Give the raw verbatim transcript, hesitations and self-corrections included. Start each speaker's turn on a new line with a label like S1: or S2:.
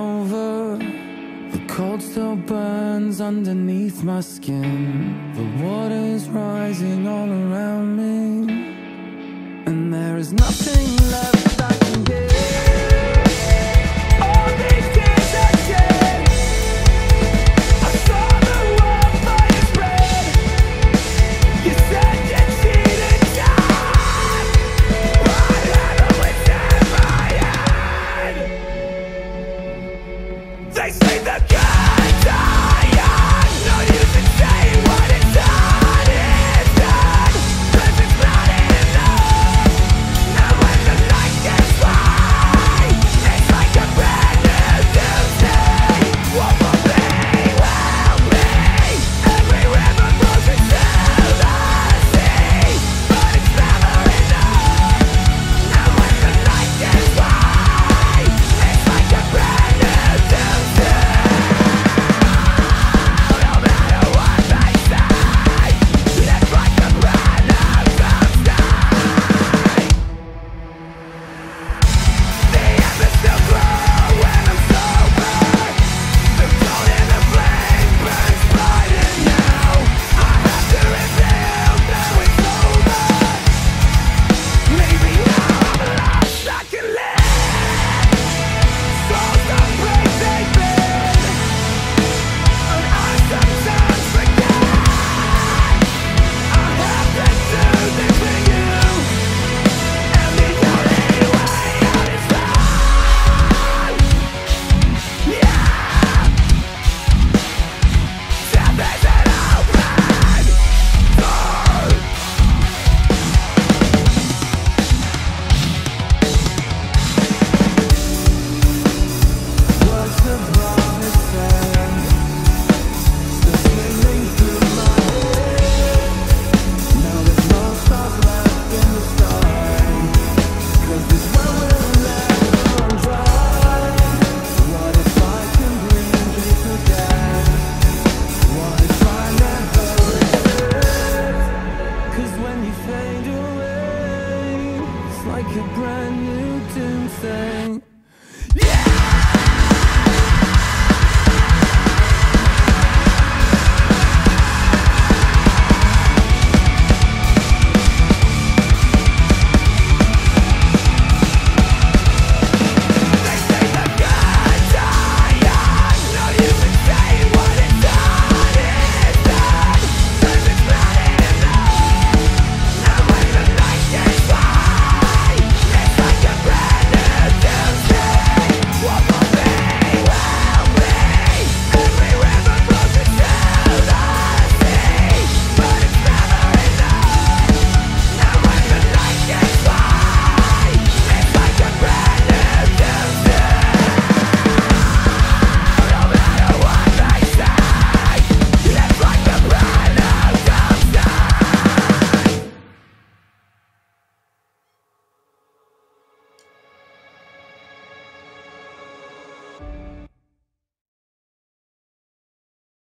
S1: over. The cold still burns underneath my skin. The water's rising all around me, and there is nothing left I can give. All these tears are shed. I saw the world fire spread. You said you cheated God. I had a wish in my head. They say the God